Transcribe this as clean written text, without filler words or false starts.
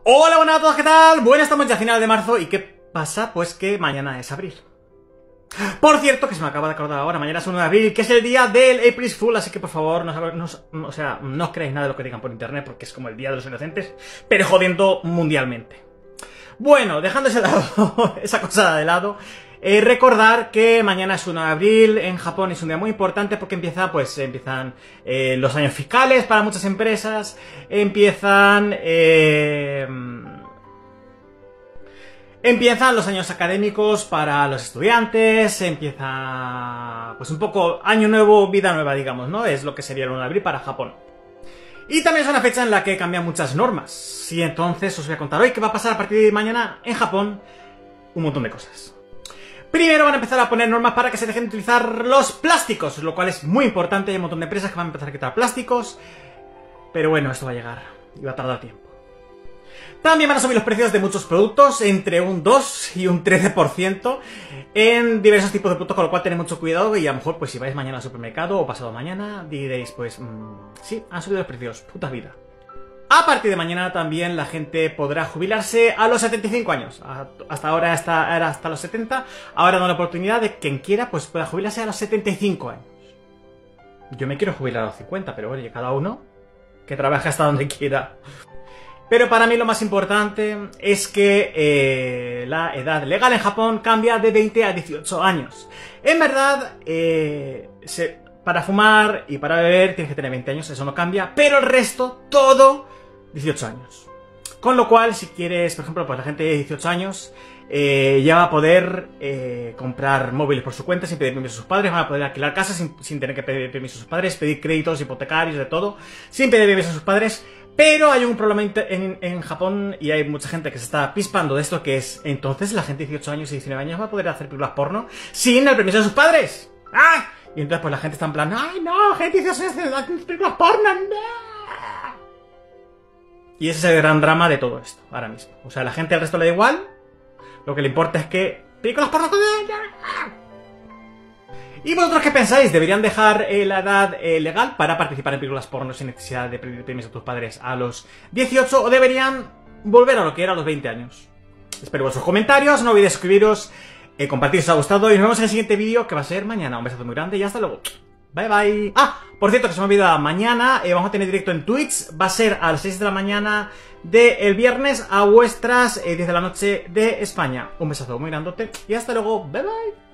Hola, buenas a todos, ¿qué tal? Bueno, estamos ya a final de marzo y ¿qué pasa? Pues que mañana es abril. Por cierto, que se me acaba de acordar ahora, mañana es 1 de abril, que es el día del April Fool, así que por favor, no os creáis nada de lo que digan por internet, porque es como el día de los inocentes, pero jodiendo mundialmente. Bueno, dejando esa cosa de lado, recordar que mañana es 1 de abril, en Japón es un día muy importante porque empiezan los años fiscales para muchas empresas, empiezan los años académicos para los estudiantes, empieza pues un poco año nuevo, vida nueva, digamos, ¿no? Es lo que sería el 1 de abril para Japón. Y también es una fecha en la que cambian muchas normas. Y entonces os voy a contar hoy qué va a pasar a partir de mañana en Japón. Un montón de cosas. Primero van a empezar a poner normas para que se dejen de utilizar los plásticos, lo cual es muy importante. Hay un montón de empresas que van a empezar a quitar plásticos. Pero bueno, esto va a llegar y va a tardar tiempo. También van a subir los precios de muchos productos, entre un 2 y un 13% en diversos tipos de productos, con lo cual tened mucho cuidado y a lo mejor pues si vais mañana al supermercado o pasado mañana diréis pues sí, han subido los precios, puta vida. A partir de mañana también la gente podrá jubilarse a los 75 años. Hasta ahora era hasta los 70, ahora da la oportunidad de que quien quiera pues pueda jubilarse a los 75 años. Yo me quiero jubilar a los 50, pero oye, cada uno que trabaje hasta donde quiera. Pero para mí lo más importante es que la edad legal en Japón cambia de 20 a 18 años. En verdad, para fumar y para beber tienes que tener 20 años, eso no cambia, pero el resto, todo, 18 años. Con lo cual, si quieres, por ejemplo, pues la gente de 18 años ya va a poder comprar móviles por su cuenta sin pedir permiso a sus padres, van a poder alquilar casas sin tener que pedir permiso a sus padres, pedir créditos hipotecarios, de todo, sin pedir permiso a sus padres. Pero hay un problema en Japón y hay mucha gente que se está pispando de esto, que es, entonces la gente de 18 años y 19 años va a poder hacer películas porno sin el permiso de sus padres. ¡Ah! Y entonces pues la gente está en plan, ¡ay no! Gente de 18 años hace películas porno, ¡no! Y ese es el gran drama de todo esto, ahora mismo. O sea, a la gente al resto le da igual, lo que le importa es que películas porno... ¿Y vosotros qué pensáis? ¿Deberían dejar la edad legal para participar en películas porno sin necesidad de pedir permiso a tus padres a los 18 o deberían volver a lo que era a los 20 años? Espero vuestros comentarios, no olvidéis suscribiros, compartir si os ha gustado y nos vemos en el siguiente vídeo que va a ser mañana. Un besazo muy grande y hasta luego. Bye bye. Ah, por cierto, que se me olvida, mañana vamos a tener directo en Twitch, va a ser a las 6 de la mañana del viernes a vuestras 10 de la noche de España. Un besazo muy grandote y hasta luego. Bye bye.